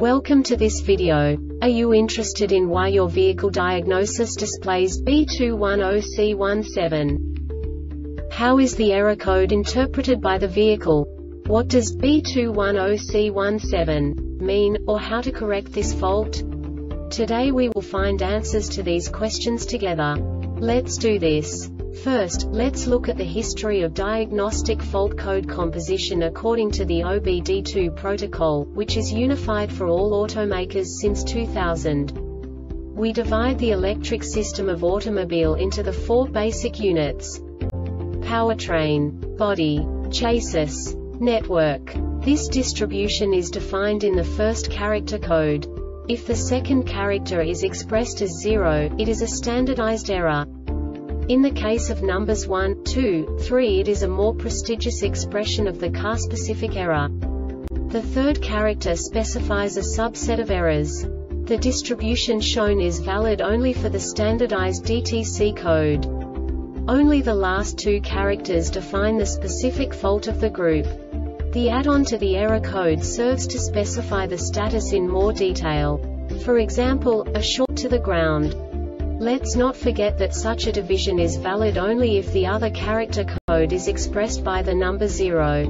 Welcome to this video. Are you interested in why your vehicle diagnosis displays B210C17? How is the error code interpreted by the vehicle? What does B210C17 mean, or how to correct this fault? Today we will find answers to these questions together. Let's do this. First, let's look at the history of diagnostic fault code composition according to the OBD2 protocol, which is unified for all automakers since 2000. We divide the electric system of automobile into the four basic units: powertrain, body, chassis, network. This distribution is defined in the first character code. If the second character is expressed as 0, it is a standardized error. In the case of numbers 1, 2, 3, it is a more prestigious expression of the car-specific error. The third character specifies a subset of errors. The distribution shown is valid only for the standardized DTC code. Only the last two characters define the specific fault of the group. The add-on to the error code serves to specify the status in more detail. For example, a short to the ground. Let's not forget that such a division is valid only if the other character code is expressed by the number 0.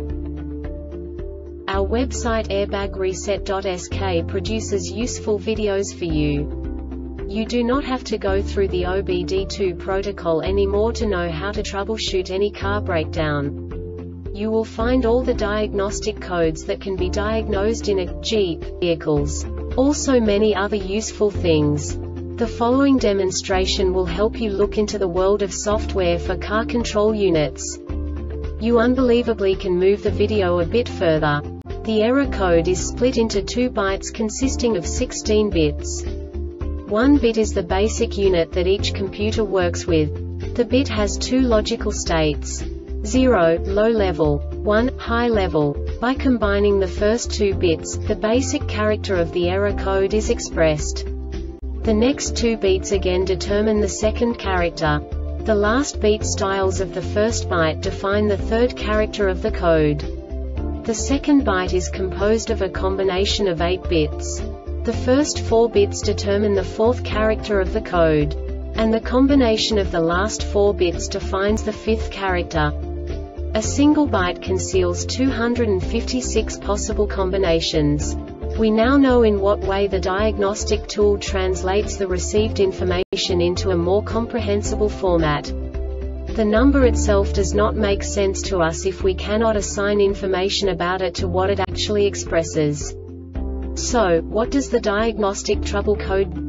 Our website airbagreset.sk produces useful videos for you. You do not have to go through the OBD2 protocol anymore to know how to troubleshoot any car breakdown. You will find all the diagnostic codes that can be diagnosed in a Jeep vehicles. Also many other useful things. The following demonstration will help you look into the world of software for car control units. You unbelievably can move the video a bit further. The error code is split into 2 bytes consisting of 16 bits. 1 bit is the basic unit that each computer works with. The bit has 2 logical states: 0, low level, 1, high level. By combining the first 2 bits, the basic character of the error code is expressed. The next 2 beats again determine the second character. The last beat styles of the first byte define the third character of the code. The second byte is composed of a combination of 8 bits. The first 4 bits determine the fourth character of the code. And the combination of the last 4 bits defines the fifth character. A single byte conceals 256 possible combinations. We now know in what way the diagnostic tool translates the received information into a more comprehensible format. The number itself does not make sense to us if we cannot assign information about it to what it actually expresses. So, what does the diagnostic trouble code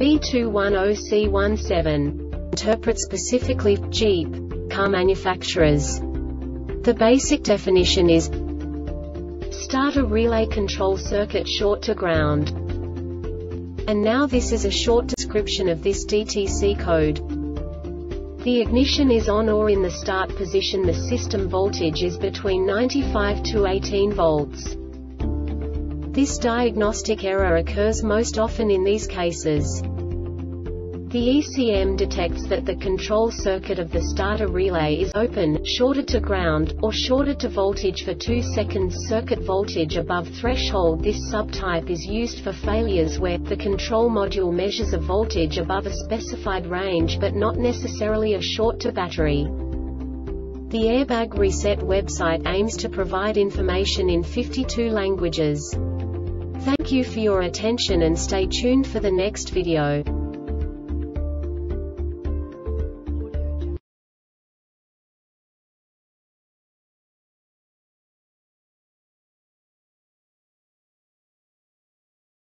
B210C17 interpret specifically for Jeep car manufacturers? The basic definition is starter relay control circuit short to ground. And now this is a short description of this DTC code. The ignition is on or in the start position. The system voltage is between 95 to 18 volts. This diagnostic error occurs most often in these cases. The ECM detects that the control circuit of the starter relay is open, shorted to ground, or shorted to voltage for 2 seconds. Circuit voltage above threshold. This subtype is used for failures where the control module measures a voltage above a specified range but not necessarily a short to battery. The Airbag Reset website aims to provide information in 52 languages. Thank you for your attention and stay tuned for the next video.